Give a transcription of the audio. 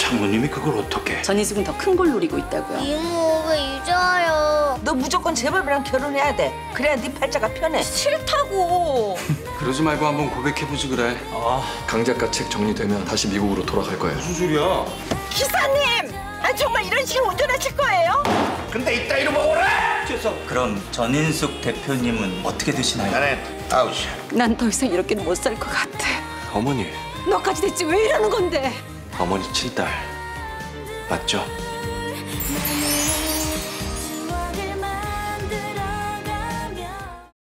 장모님이 그걸 어떻게? 전희숙은 더 큰 걸 노리고 있다고요. 이모 왜 잊어요? 너 무조건 재벌이랑 결혼해야 돼. 그래야 네 팔자가 편해. 싫다고. 그러지 말고 한번 고백해보지 그래. 강 작가 책 정리되면 다시 미국으로 돌아갈 거예요. 무슨 소리야? 기사님! 아 정말 이런 식으로 운전하실 거예요? 근데 이따위로 먹어라! 그럼 전인숙 대표님은 어떻게 되시나요? 나는 아웃이야. 난 더 이상 이렇게는 못 살 것 같아. 어머니, 너까지 됐지 왜 이러는 건데? 어머니 친딸 맞죠?